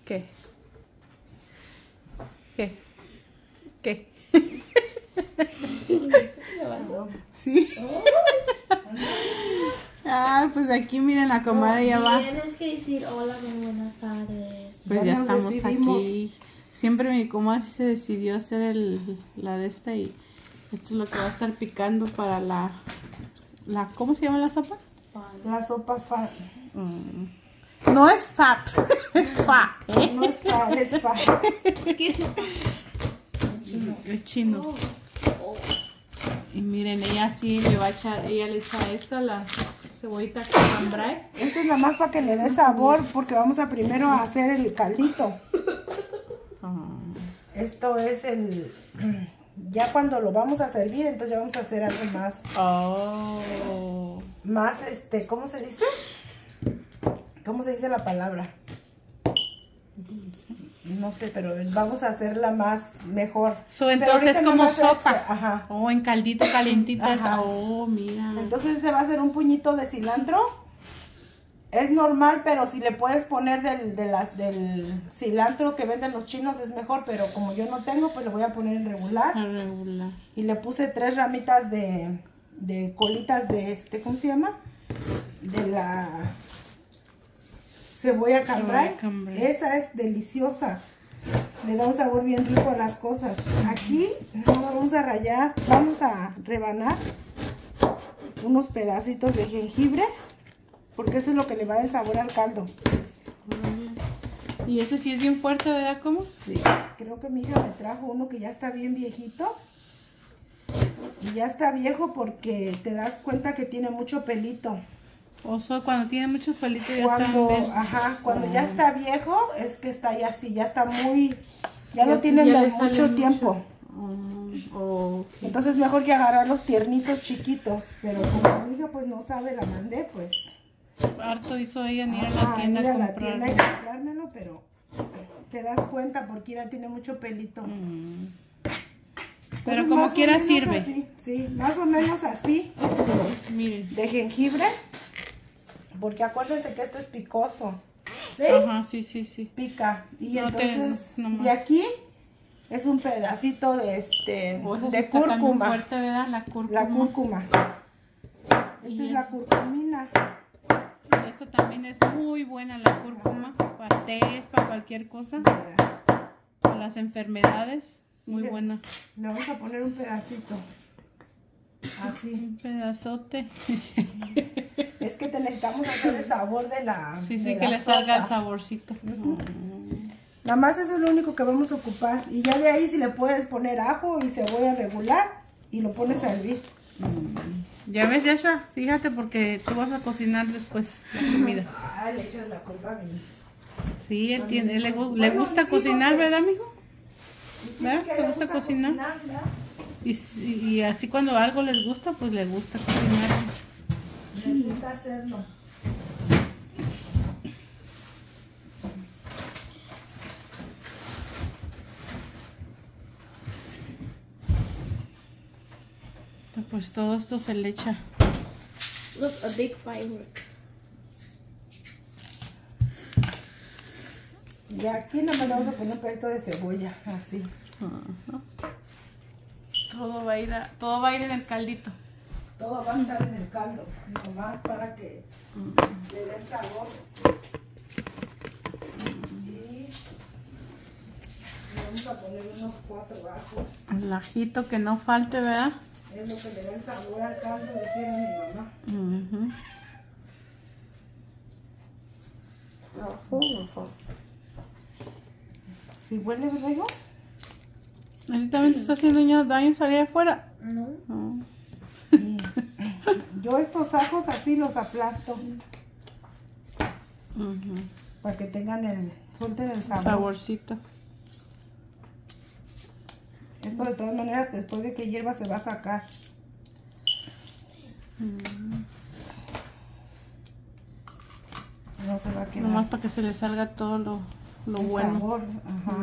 ¿Qué? ¿Qué? ¿Qué? Sí. Ah, pues aquí miren, la comadre ya va. Tienes que decir hola, buenas tardes. Pues ya estamos aquí. Siempre mi comadre sí se decidió hacer la de esta y esto es lo que va a estar picando para la ¿cómo se llama la sopa? La sopa fat. No es fat, es fat. No es fat, es fat. ¿Qué es sopa? Chinos. Y miren, ella sí le va a echar, ella le echa esta, la cebollita con cambray. Esto es nada más para que le dé sabor, porque vamos a primero a hacer el caldito. Esto es el... Ya cuando lo vamos a servir, entonces ya vamos a hacer algo más... Más, ¿cómo se dice? ¿Cómo se dice la palabra? No sé, pero vamos a hacerla más mejor. Entonces como sopa. Ajá. En caldito calientito. Ajá. Mira. Entonces se va a hacer un puñito de cilantro. Es normal, pero si le puedes poner del cilantro que venden los chinos es mejor, pero como yo no tengo, pues le voy a poner el regular. Y le puse 3 ramitas de colitas de ¿cómo se llama? De la cebolla cambray. Esa es deliciosa. Le da un sabor bien rico a las cosas. Aquí vamos a rallar, vamos a rebanar unos pedacitos de jengibre, porque eso es lo que le va a dar el sabor al caldo. Y ese sí es bien fuerte, ¿verdad? ¿Cómo? Sí. Creo que mi hija me trajo uno que ya está bien viejito. Y ya está viejo porque te das cuenta que tiene mucho pelito. Cuando tiene muchos pelitos ya está bien. Ajá, cuando ya está viejo es que está ya así, ya está muy... Ya lo tienen de mucho tiempo. Okay. Entonces mejor que agarrar los tiernitos chiquitos. Pero como mi hija pues no sabe, la mandé pues. Harto hizo ella ni ir a la tienda a comprármelo, pero te das cuenta porque ella tiene mucho pelito. Pero entonces, como quiera sirve. Así, sí, más o menos así. Miren. De jengibre. Porque acuérdense que esto es picoso. Ajá, sí. Pica. Y entonces, de aquí es un pedacito de cúrcuma. Fuerte, ¿verdad? La cúrcuma. La cúrcuma. Esta es la curcumina. Eso también es muy buena, la cúrcuma. Para tés, para cualquier cosa. Para las enfermedades. Muy buena. Le vamos a poner un pedacito. Así. Un pedazote. Es que te necesitamos hacer el sabor de la Sí, que le salga el saborcito. Nada más eso es lo único que vamos a ocupar. Y ya de ahí si le puedes poner ajo y cebolla regular y lo pones a hervir. Ya ves, Yashua, fíjate porque tú vas a cocinar después la comida. Ah, le echas la culpa a mí. Sí, él le gusta cocinar, ¿verdad, mijo? ¿Verdad? ¿Te gusta cocinar? Y así cuando algo les gusta, pues les gusta cocinar. Les gusta hacerlo. Pues todo esto se le echa. Look, a big firework. Y aquí nada más vamos a poner un pedacito de cebolla, así. Todo va a ir en el caldito. Todo va a estar en el caldo, nomás para que le dé sabor. Y vamos a poner unos 4 ajos. El ajito que no falte, ¿verdad? Es lo que le da el sabor al caldo, decía mi mamá. ¿Sí huele, verdad, hijo? ¿Así también te está haciendo daño salir afuera? No. Y yo estos ajos así los aplasto. Para que tengan suelten el sabor. Saborcito. Esto de todas maneras después de que hierva se va a sacar. No se va a quedar. Nomás para que se le salga todo lo bueno. Sabor. Ajá.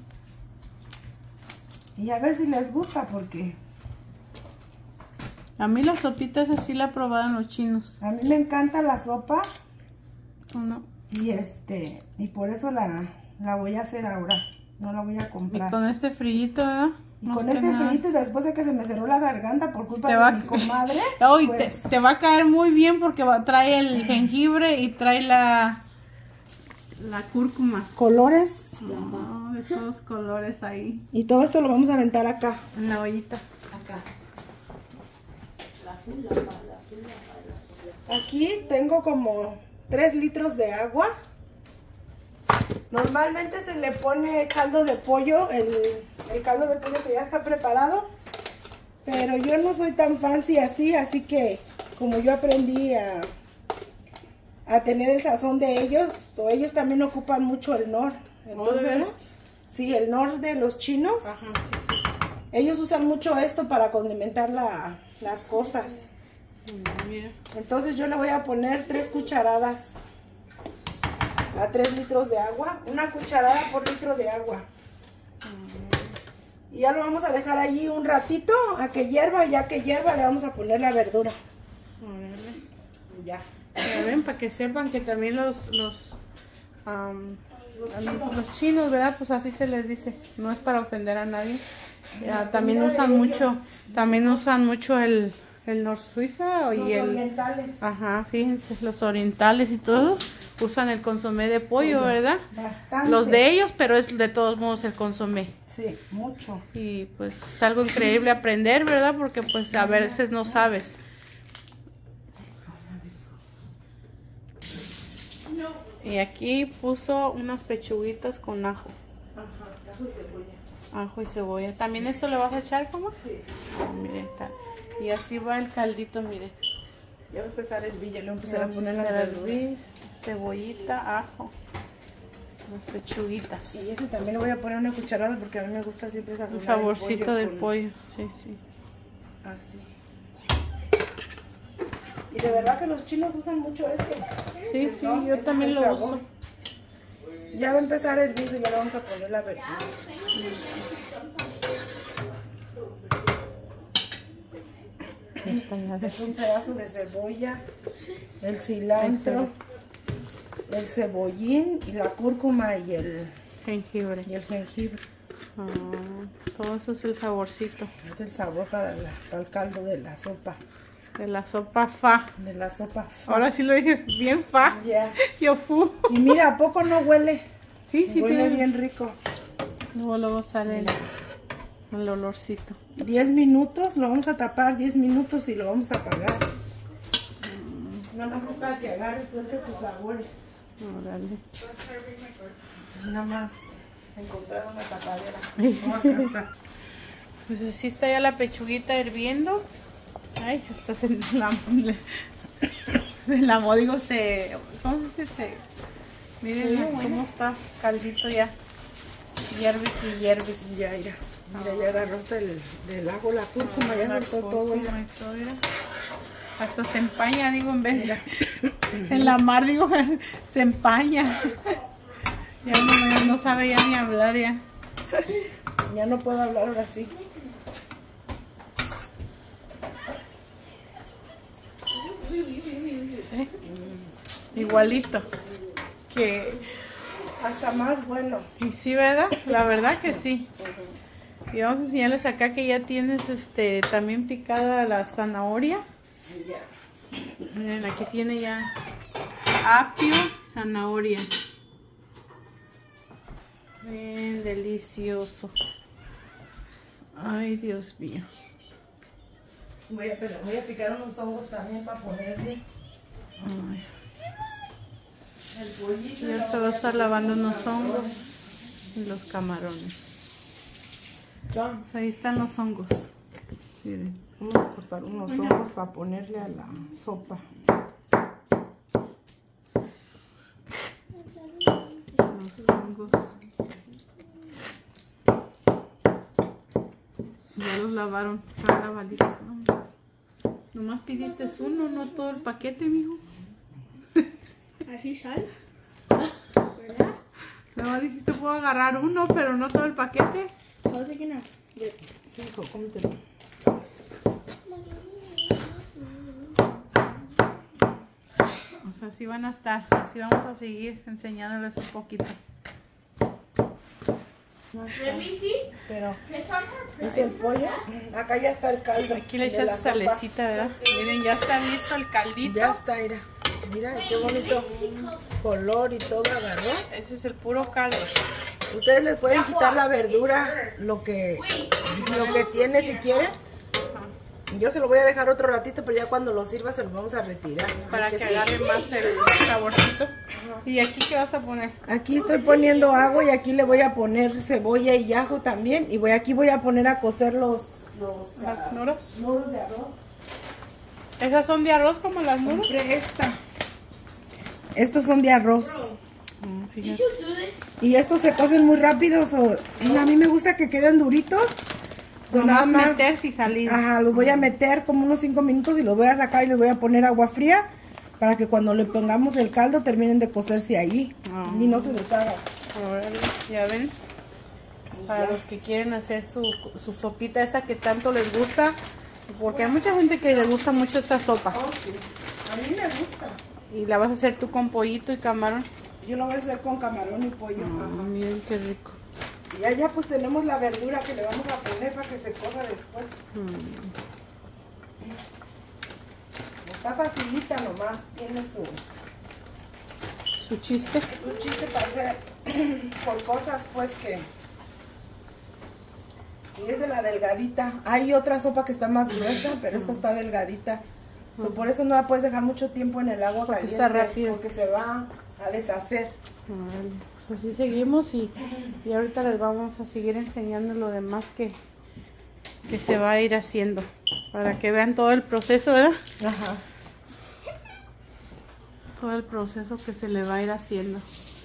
Y a ver si les gusta porque A mí las sopitas así la probaron los chinos. a mí me encanta la sopa. No. Y y por eso La voy a hacer ahora. No la voy a Y comprar. con este frillito, ¿verdad? Y con este frillito y después de que se me cerró la garganta por culpa Te de va mi comadre. Uy, pues, te va a caer muy bien porque trae el jengibre y trae la cúrcuma. colores. Oh, de todos colores ahí Y todo esto lo vamos a aventar acá. en la ollita. Acá. Aquí tengo como 3 litros de agua. Normalmente se le pone caldo de pollo, el caldo de pollo que ya está preparado. Pero yo no soy tan fancy así que como yo aprendí a tener el sazón de ellos, o ellos también ocupan mucho el Knorr. Entonces, sí, el Knorr de los chinos. Ajá, sí. Ellos usan mucho esto para condimentar las cosas. Mira. Entonces yo le voy a poner 3 cucharadas a 3 litros de agua. 1 cucharada por litro de agua. Y ya lo vamos a dejar allí un ratito a que hierva. Ya que hierva le vamos a poner la verdura. Órale. Ya. Ya ven, para que sepan que también los chinos, ¿verdad? Pues así se les dice. No es para ofender a nadie. También usan mucho el Nor Suiza Los orientales. Ajá, fíjense, los orientales y todos usan el consomé de pollo, ¿verdad? Bastante. Los de ellos, pero es de todos modos el consomé. Sí, mucho. Y pues es algo increíble aprender, ¿verdad? Porque pues a veces no sabes. Y aquí puso unas pechuguitas con ajo. Ajá, ajo y cebolla. Ajo y cebolla. ¿También eso le vas a echar, como? Sí. Miren, y así va el caldito, miren. Ya va a empezar el villa, le voy a empezar a poner las Serví, verduras. cebollita, ajo, las pechuguitas. Y ese también le voy a poner 1 cucharada porque a mí me gusta siempre sazonar Un saborcito el del con- pollo, sí, sí. Así. Y de verdad que los chinos usan mucho este. Sí, sí, ¿no? yo Ese también es el lo sabor. uso. Ya va a empezar el guiso y ya le vamos a poner la verdura. Está ya de- Es un pedazo de cebolla, el cilantro, el cebollín y la cúrcuma y el jengibre. jengibre. Ah, todo eso es el saborcito Es el sabor para el caldo de la sopa. de la sopa fa. De la sopa. Ahora sí lo dije bien fa. Ya. Yo fu. Y mira, ¿a poco no huele? Sí, sí, Huele tiene. bien rico. Luego sale el olorcito. 10 minutos, lo vamos a tapar 10 minutos y lo vamos a apagar. Nada más es para que agarre, suelte sus sabores. Órale. Nada más encontrar una tapadera. Oh, acá está. Pues así está ya la pechuguita hirviendo. Ay, hasta se enlamó, digo, ¿cómo se dice? Miren Sí, cómo bueno. está caldito ya. Hierve y hierve. Ya, mira. Mira, ya agarró hasta del ajo, la cúrcuma, ya La soltó todo. cúrcuma y todo, mira. Hasta se empaña, digo, en vez de en la mar, digo, se empaña. Ya no sabe ya ni hablar ya. Ya no puedo hablar ahora sí. Igualito. Que Hasta más bueno. y sí, ¿verdad? La verdad que sí. Y vamos a enseñarles acá que ya tienes también picada la zanahoria. Ya. Miren, aquí tiene ya apio, zanahoria. Bien delicioso. Ay, Dios mío. Voy a picar unos hongos también para ponerle Ay, el pollito. ya te va a estar lavando unos hongos y los camarones. Ahí están los hongos. Miren. Vamos a cortar unos hongos para ponerle a la sopa. Los hongos. Ya los lavaron, están lavaditos. ¿No? Nomás pidiste uno, no todo el paquete, mijo. Así sale. ¿Verdad? Nomás dijiste puedo agarrar uno, pero no todo el paquete. How's it gonna? Sí, hijo, cómetelo. O sea, así van a estar, así vamos a seguir enseñándoles un poquito. No sé, Let me see. pero It's on her es el pollo. Acá ya está el caldo. Aquí le de la echas sopa. salecita, ¿verdad? Miren, ya está listo el caldito. Ya está, mira. Mira qué bonito color y todo agarró. Ese es el puro caldo. Ustedes les pueden quitar la verdura, lo que tiene si quieren. Yo se lo voy a dejar otro ratito, pero ya cuando lo sirva se lo vamos a retirar. Para que sí. agarre más el saborcito. ¿Y aquí qué vas a poner? Aquí estoy poniendo agua y aquí le voy a poner cebolla y ajo también. Y aquí voy a poner a cocer Las nuros. nudos de arroz. ¿Esas son de arroz como las nuros? Compré esta. Estos son de arroz. Did Fíjate. you do this? Y estos se cocen muy rápido. A mí me gusta que queden duritos. Nomás meterse y salir. Ajá, los voy a meter como unos 5 minutos y los voy a sacar y les voy a poner agua fría para que cuando le pongamos el caldo terminen de cocerse ahí y no se deshaga. Órale, ya ven. Para los que quieren hacer su sopita esa que tanto les gusta. Porque hay mucha gente que le gusta mucho esta sopa. Oh, sí. A mí me gusta. Y la vas a hacer tú con pollito y camarón. Yo lo voy a hacer con camarón y pollo. Ajá. Miren qué rico. Y allá pues tenemos la verdura que le vamos a poner para que se coja después. Está facilita nomás, tiene Su chiste. un chiste para hacer por cosas pues que... Y es de la delgadita. Hay otra sopa que está más gruesa, pero esta está delgadita. Por eso no la puedes dejar mucho tiempo en el agua Porque caliente. está rápido. Porque se va a deshacer. Órale, pues así seguimos y ahorita les vamos a seguir enseñando lo demás que se va a ir haciendo. Para que vean todo el proceso, ¿verdad? Ajá. Todo el proceso que se le va a ir haciendo.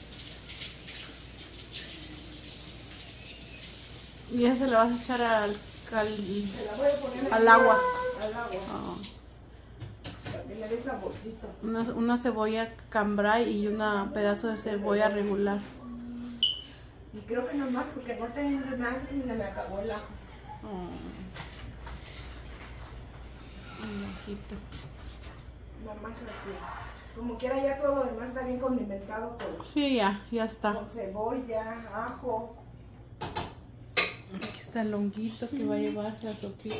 Y ya se le vas a echar al Se la voy a poner al agua. Al agua. Ah, Para que le dé saborcito. una cebolla cambray y un pedazo de cebolla regular. Y creo que nomás porque no tengo, se me hace que se me acabó el ajo. Un ajito. Nomás así. Como quiera ya todo lo demás está bien condimentado Sí, ya está. con cebolla, ajo. Aquí está el longuito que va a llevar la sopita.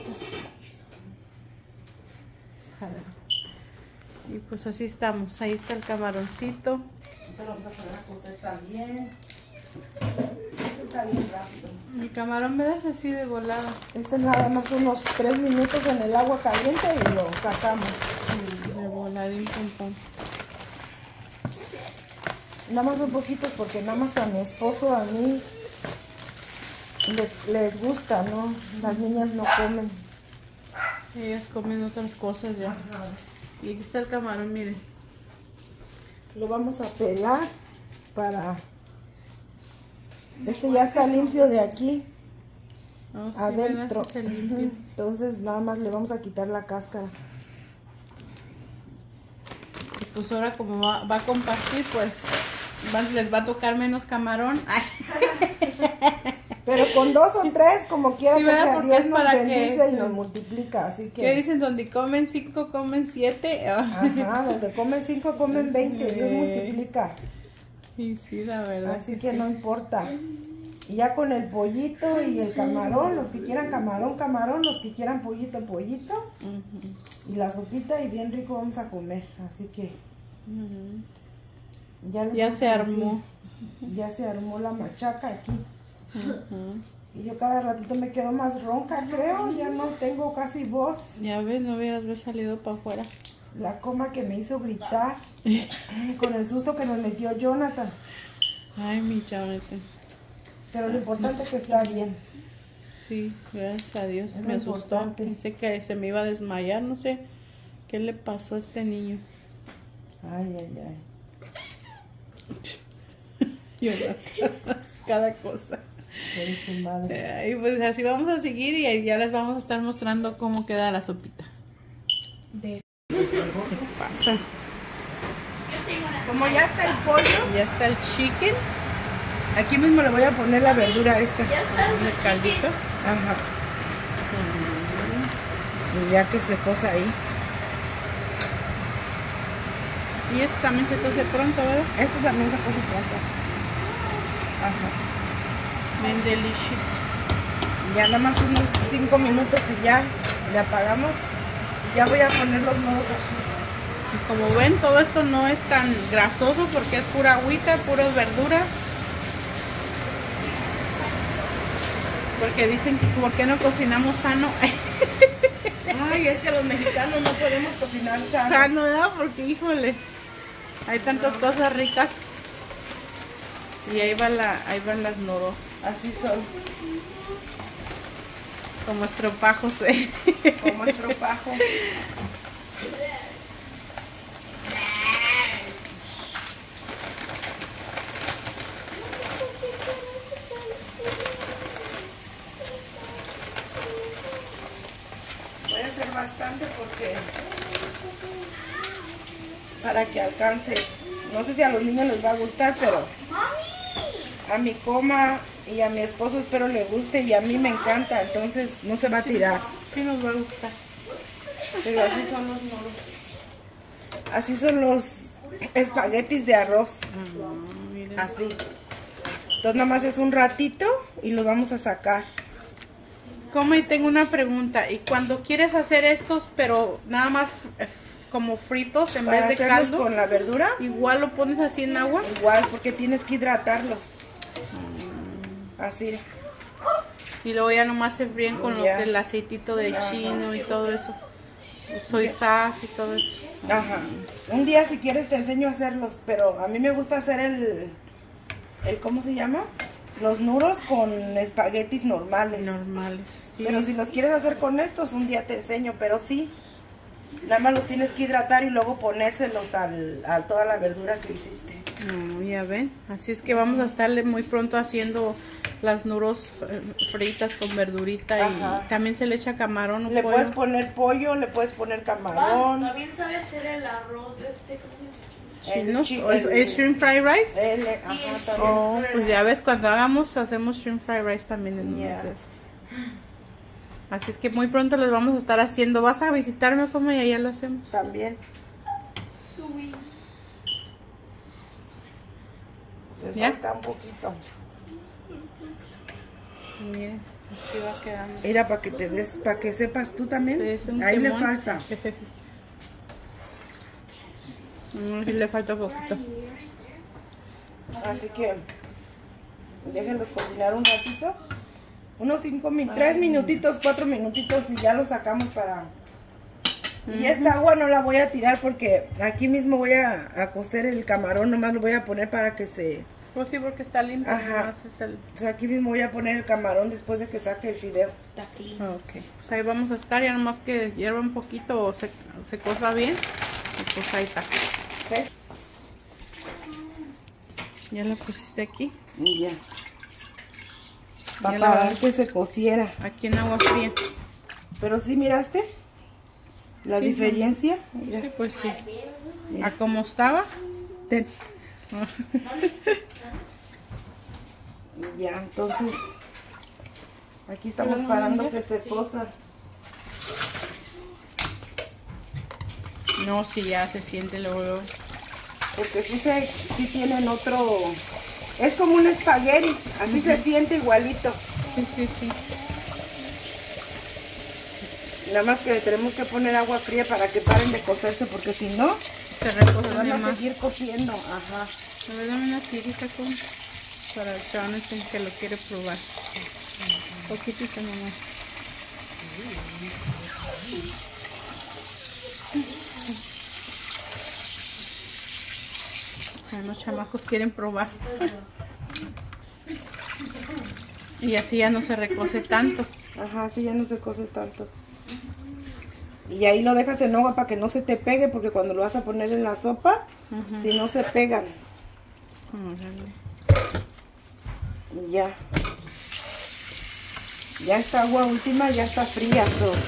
Y pues así estamos. Ahí está el camaroncito. Esto lo vamos a poner a cocer también. Este está bien rápido. El camarón, ¿verdad? Así de volada. Este nada más unos 3 minutos en el agua caliente y lo sacamos. De voladín, pum, pum. Nada más un poquito porque nada más a mi esposo, a mí les gusta, ¿no? Las niñas no comen. Ellas comen otras cosas ya. Y aquí está el camarón, miren. Lo vamos a pelar para... Este ya está limpio de aquí Oh, sí, adentro. ¿verdad? Sí se limpia. Entonces nada más le vamos a quitar la cáscara. Y pues ahora como va a compartir, pues les va a tocar menos camarón. Ay. Pero con 2 o 3, como quiera Sí, que ¿verdad? sea, Porque Dios es nos para bendice que- y nos multiplica. Así ¿Qué que... dicen? Donde comen 5, comen 7. Ajá, donde comen 5, comen 20. Dios multiplica. Y sí, la verdad. Así que no importa. Y ya con el pollito y el camarón, los que quieran camarón, camarón, los que quieran pollito, pollito. Ujú, Y la sopita y bien rico vamos a comer. Así que ujú. ya, les Ya vamos se a armó. decir, ya se armó la machaca aquí. Ujú. Y yo cada ratito me quedo más ronca, creo. Ya no tengo casi voz. Ya ves, no hubieras salido para afuera. La coma que me hizo gritar con el susto que nos metió Jonathan. Ay, mi chavete. Pero lo importante es que está bien. Sí, gracias a Dios. Es Me lo asustó. importante. Pensé que se me iba a desmayar. No sé qué le pasó a este niño. Ay, ay, ay. Yo cada cosa. Soy su madre. Y pues así vamos a seguir y ya les vamos a estar mostrando cómo queda la sopita. ¿Qué pasa? Como ya está el pollo, Ya está el chicken, aquí mismo le voy a poner la verdura esta. el caldito. Ajá. Y ya que se cosa ahí. Y esto también se cose pronto, ¿verdad? Esto también se cose pronto. Ajá. Bien delicious. Ya nada más unos 5 minutos y ya le apagamos. Y ya voy a poner los nudos así. Y como ven, todo esto no es tan grasoso porque es pura agüita, puras verduras. Porque dicen que ¿por qué no cocinamos sano? Ay, es que los mexicanos no podemos cocinar sano. Sano, ¿verdad? Porque híjole, hay tantas cosas ricas. Y ahí van las noros. Así son, Como estropajos. como estropajo. Voy a hacer bastante porque para que alcance. No sé si a los niños les va a gustar, pero a mi coma y a mi esposo espero le guste y a mí me encanta, entonces no se va a tirar. Sí nos va a gustar. Pero así son los noros. Así son los espaguetis de arroz. Miren. Así. Entonces nada más es un ratito y los vamos a sacar. Como y tengo una pregunta. Y cuando quieres hacer estos, pero nada más como fritos en Para vez de hacerlos caldo, con la verdura, igual lo pones así en agua. igual porque tienes que hidratarlos. Así. Y luego ya nomás se fríen con lo Ya. que el aceitito de chino y todo eso. Soy sauce y todo eso. Ajá. Un día si quieres te enseño a hacerlos, pero a mí me gusta hacer el ¿cómo se llama? Los nuros con espaguetis normales. Normales. Sí. Pero si los quieres hacer con estos, un día te enseño, pero sí. Nada más los tienes que hidratar y luego ponérselos a toda la verdura que hiciste. Ya ven. Así es que vamos a estarle muy pronto haciendo las nuros fritas con verdurita. Ajá. Y también se le echa camarón o Le pollo. puedes poner pollo, le puedes poner camarón. También sabe hacer el arroz de este, ¿cómo se llama? Chinos, chi- o el shrimp fried rice. Ajá, el también. Oh, pues ya ves, cuando hacemos shrimp fried rice también en unas Yeah. de esas. Así es que muy pronto les vamos a estar haciendo. ¿Vas a visitarme como y allá lo hacemos? También. Sweet. Les ¿Ya? falta un poquito. Miren, así va quedando. Mira, para que sepas tú también. Es un Ahí le quemón. falta. Sí, le falta poquito. Así que déjenlos cocinar un ratito. Unos 3 minutitos, 4 minutitos y ya los sacamos para... Y esta agua no la voy a tirar porque aquí mismo voy a cocer el camarón, nomás lo voy a poner para que se... Pues sí, porque está limpio. Ajá. nomás es el... O sea, aquí mismo voy a poner el camarón después de que saque el fideo. Está clean. Ok, pues ahí vamos a estar, ya nomás que hierva un poquito o se cosa bien. Y pues ahí está. ¿Ves? Ya lo pusiste aquí, Y ya. Ya Para la parar vas- que se cociera. aquí en agua fría. Pero sí, ¿miraste? La Sí, diferencia. Mira. Sí, pues sí. A como estaba. Ten. Y ya, entonces aquí estamos parando que se cosa. No, si ya se siente luego. Porque sí tienen otro. Es como un espagueti, así se siente igualito. Sí, sí, sí. Nada más que le tenemos que poner agua fría para que paren de cocerse, porque si no, Se se recoge van a más. seguir cociendo. Ajá. A ver, dame una tirita con para el Jonathan que lo quiere probar. Poquitito nomás. Los chamacos quieren probar. Y así ya no se recoce tanto. Ajá, así ya no se cose tanto. Y ahí lo dejas en agua para que no se te pegue, porque cuando lo vas a poner en la sopa, si no se pegan. Órale. Y ya. Ya esta agua última ya está fría.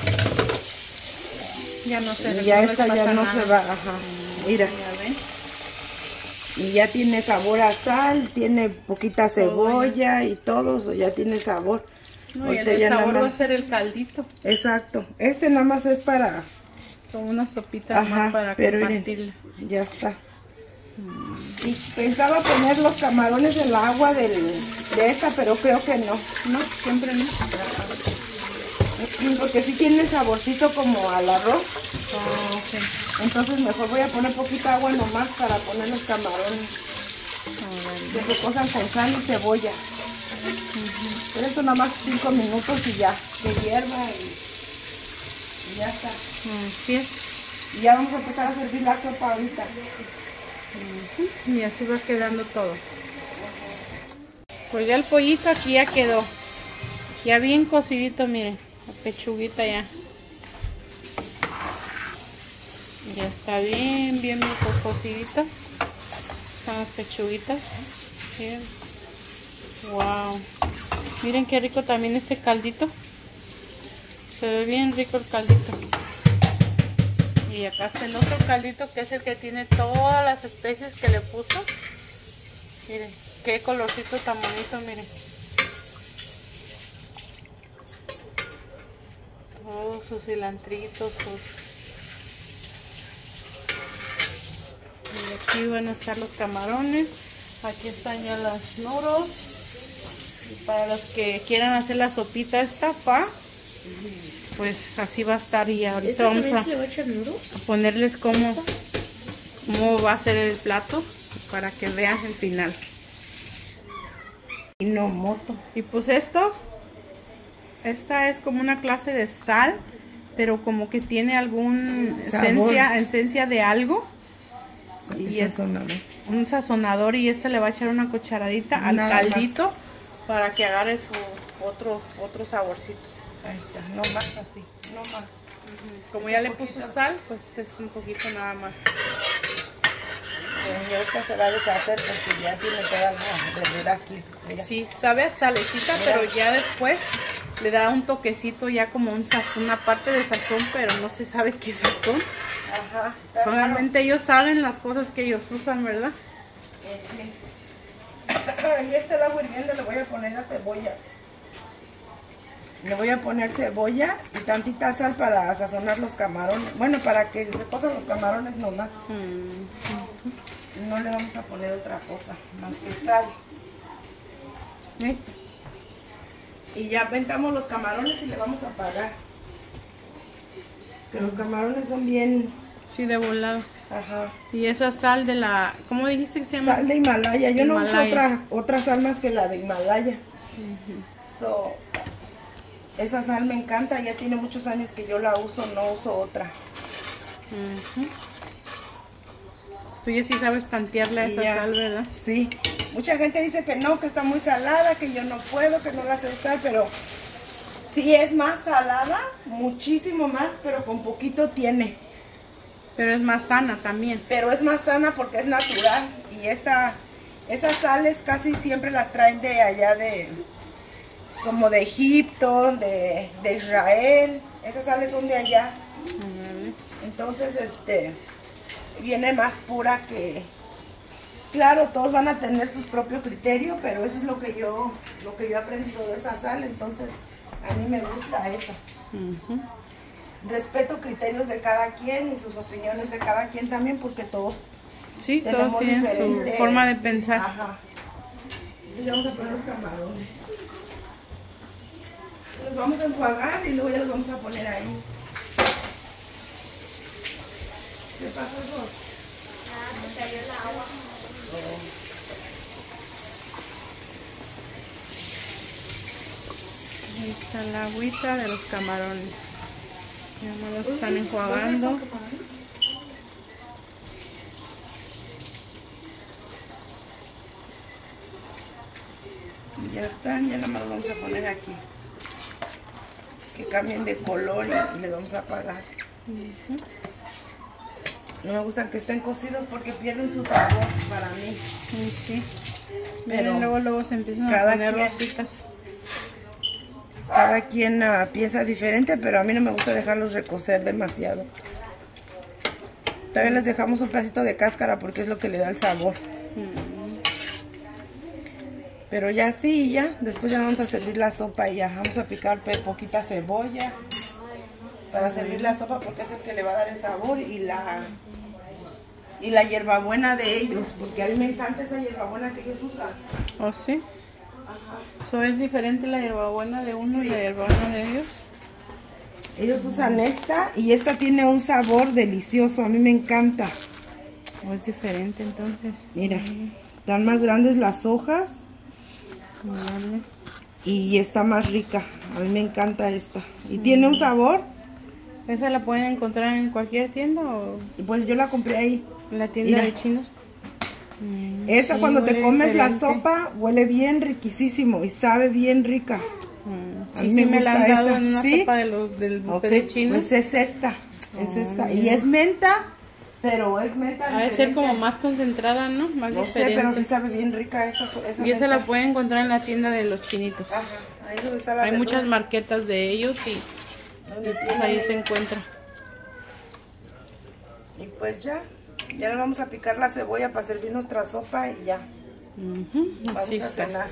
Ya no se Y ya recoce, esta ya pasa no nada. se va. Ajá. Mira. Ya ven. Y ya tiene sabor a sal, tiene poquita cebolla y todo eso, ya tiene sabor. No, y Ahorita el ya nada sabor va a más- ser el caldito. Exacto. Este nada más es para... Como una sopita Ajá, más para pero miren, compartirla. ya está. Y pensaba poner los camarones en la agua de esta, pero creo que no. No, siempre no. Porque sí tiene el saborcito como al arroz. Oh, ok. Entonces mejor voy a poner poquita agua nomás para poner los camarones. Que se cosan con sal y cebolla. Pero esto nada más 5 minutos y ya. Que hierva y ya está. Así es. Y ya vamos a empezar a servir la sopa ahorita. Y así va quedando todo. Pues ya el pollito aquí ya quedó. Ya bien cocidito, miren. La pechuguita ya. Ya está bien cociditas. Están las pechuguitas. Bien. Wow. Miren qué rico también este caldito. Se ve bien rico el caldito. Y acá está el otro caldito que es el que tiene todas las especies que le puso. Miren, qué colorcito tan bonito, miren. Todos sus cilantritos, Y aquí van a estar los camarones. Aquí están ya las noodles. Y para los que quieran hacer la sopita esta, pues así va a estar. Y ahorita vamos a ponerles cómo va a ser el plato para que vean el final. Y no moto. Y pues esta es como una clase de sal, pero como que tiene algún esencia de algo. Y es un sazonador, y le va a echar una cucharadita al caldito para que agarre su otro saborcito. Ahí está, no más así, no más. Como ya le puso sal, pues es un poquito nada más. Y ahorita se va a deshacer porque ya tiene toda la verdura aquí. Mira. Sí, sabe a salecita, pero ya después le da un toquecito ya como un sazón, una parte de sazón, pero no se sabe qué sazón. Ajá. Solamente ellos saben las cosas que ellos usan, ¿verdad? Sí. Y el agua hirviendo le voy a poner la cebolla. Le voy a poner cebolla y tantita sal para sazonar los camarones. Bueno, para que se cosan los camarones nomás. No le vamos a poner otra cosa más que sal. ¿Sí? Y ya aventamos los camarones y le vamos a apagar. Que los camarones son bien... Sí, de volado. Ajá. Y esa sal de la... ¿Cómo dijiste que se llama? Sal de Himalaya. Yo no uso otra sal más que la de Himalaya. Esa sal me encanta. Ya tiene muchos años que yo la uso. No uso otra. Tú ya sí sabes tantearle a esa sal, ¿verdad? Sí. Mucha gente dice que no, que está muy salada, que yo no puedo, que no la sé usar, pero sí es más salada, muchísimo más, pero con poquito tiene. Pero es más sana también. Pero es más sana porque es natural. Y esas sales casi siempre las traen de allá como de Egipto, de Israel. Esas sales son de allá. Entonces, viene más pura que... Claro, todos van a tener sus propios criterios, pero eso es lo que yo he aprendido de esa sal, entonces a mí me gusta esa. Respeto criterios de cada quien y sus opiniones de cada quien también, porque todos todos tienen su forma de pensar. Ajá. Entonces vamos a poner los camarones. Los vamos a enjuagar y luego ya los vamos a poner ahí. ¿Qué pasó, Ros? Se cayó el agua. Ahí está la agüita de los camarones. Ya me los están enjuagando. Ya están, ya nada más los vamos a poner aquí. Que cambien de color y les vamos a apagar. No me gustan que estén cocidos porque pierden su sabor para mí. Sí. Pero luego se empiezan a poner rositas. Cada quien piensa diferente, pero a mí no me gusta dejarlos recocer demasiado. También les dejamos un pedacito de cáscara porque es lo que le da el sabor. Pero ya sí, ya. Después ya vamos a servir la sopa y ya. Vamos a picar poquita cebolla para servir la sopa porque es el que le va a dar el sabor y y la hierbabuena de ellos, porque a mí me encanta esa hierbabuena que ellos usan. ¿Oh, sí? Ajá. ¿So es diferente la hierbabuena de uno y la hierbabuena de ellos? Ellos usan esta y esta tiene un sabor delicioso, a mí me encanta. ¿O es diferente entonces? Mira, están más grandes las hojas. Vale. Y está más rica, a mí me encanta esta. Y tiene un sabor. ¿Esa la pueden encontrar en cualquier tienda o Pues yo la compré ahí. en la tienda Mira. de chinos? Esta Sí, cuando te huele comes la diferente. sopa huele bien riquísimo y sabe bien rica. A Sí, mí sí, me la han gusta dado esta. en una ¿Sí? sopa del buffet Ok, de chinos. pues es esta, Y mira. es menta, pero es menta Ha de ser diferente. como más concentrada, ¿no? Más No sé, diferente. pero sí sabe bien rica esa Y esa menta. la pueden encontrar en la tienda de los chinitos. Ajá, ahí donde está la Hay verdura, muchas marquetas de ellos y donde pues tienen ahí se encuentra. Y pues ya le vamos a picar la cebolla para servir nuestra sopa y ya. Ujú, Vamos así a está. cenar.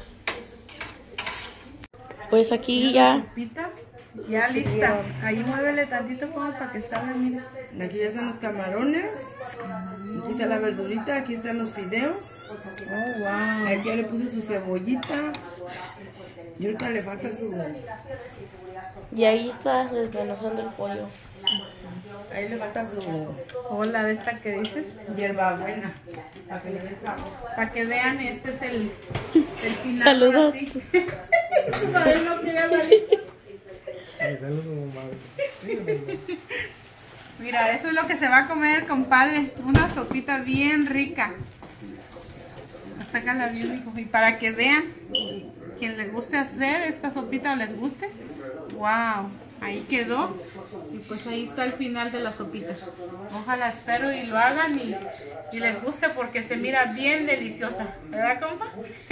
Pues aquí ya. Sopita ya lista. Ahí muévele tantito como para que salga, mira. Aquí ya están los camarones. Aquí está la verdurita, aquí están los fideos. Oh, wow. Aquí ya le puse su cebollita. Y ahorita le falta su... Y ahí está desmenuzando el pollo. Ahí le falta su Hola, de esta que dices. hierbabuena. Para que le dé sabor. Para que vean, este es el final. Saludos. ahora sí. Para él no quiere salir. Mira, eso es lo que se va a comer, compadre. Una sopita bien rica. Sácala bien, hijo. Y para que vean, quien les guste hacer esta sopita o les guste. Wow, ahí quedó. Y pues ahí está el final de la sopita. Ojalá espero y lo hagan y les guste porque se mira bien deliciosa. ¿Verdad, compa?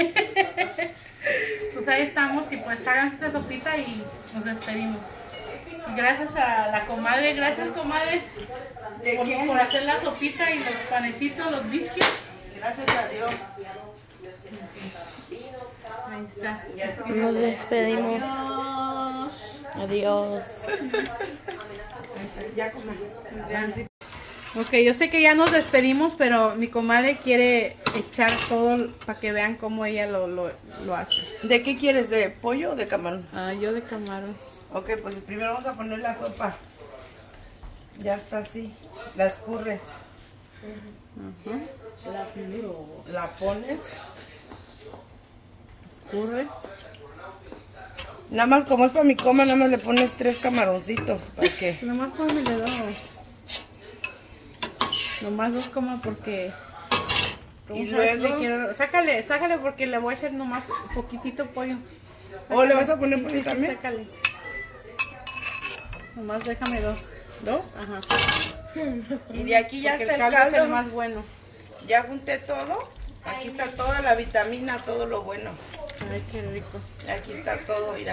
Pues ahí estamos y pues háganse esa sopita y nos despedimos. Gracias a la comadre, gracias comadre por hacer la sopita y los panecitos, los biscuits. Gracias a Dios. Ahí está. Nos despedimos. Adiós. Ya coman. Ya, sí. Ok, yo sé que ya nos despedimos, pero mi comadre quiere echar todo para que vean cómo ella lo hace. ¿De qué quieres? ¿De pollo o de camarón? Ah, yo de camarón. Ok, pues primero vamos a poner la sopa. Ya está así. La escurres. Ajá. La pones. Escurre. Nada más como es para mi coma, nada más le pones 3 camaroncitos. ¿Para qué? Nomás póngale 2. Nomás 2 como porque... Y ¿Cómo sabes luego- que quiero? Sácale porque le voy a echar nomás poquitito pollo. ¿O le vas a poner Sí, pollo sí, también? sácale. Nomás déjame 2. ¿2? Ajá. Y de aquí ya Porque está el es caldo. el más bueno. Ya junté todo. Aquí está toda la vitamina, todo lo bueno. Ay, qué rico. Aquí está todo, mira.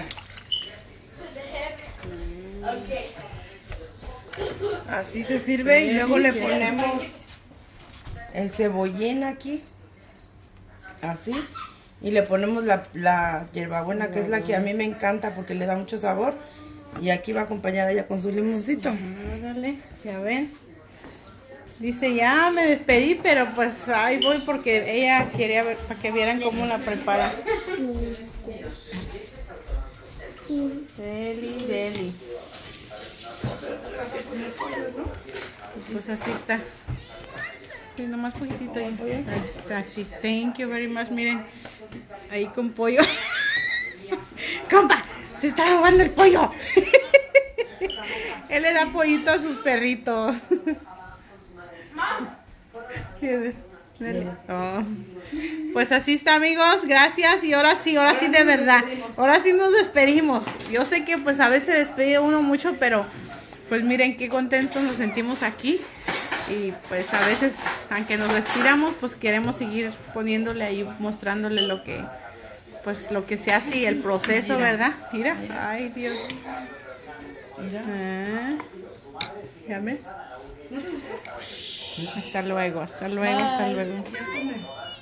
Así se sirve y luego le ponemos el cebollín aquí. Así. Y le ponemos la hierbabuena, que es la que a mí me encanta porque le da mucho sabor. Y aquí va acompañada ya con su limoncito. Órale, ya ven. Dice, ya me despedí, pero pues ahí voy porque ella quería ver, para que vieran cómo la prepara. Deli, deli. Pues así está. Sí, nomás poquitito ahí. Ay, casi. Thank you very much. Miren, ahí con pollo. ¡Compa! ¡Se está robando el pollo! Él le da pollito a sus perritos. Oh. Pues así está, amigos, gracias. Y ahora sí de verdad, ahora sí nos despedimos. Yo sé que pues a veces despide uno mucho, pero pues miren qué contentos nos sentimos aquí. Y pues a veces, aunque nos respiramos, pues queremos seguir poniéndole ahí, mostrándole lo que se hace y el proceso, ¿verdad? Mira, ay Dios. Ah, ya ven. Hasta luego, hasta luego, hasta luego.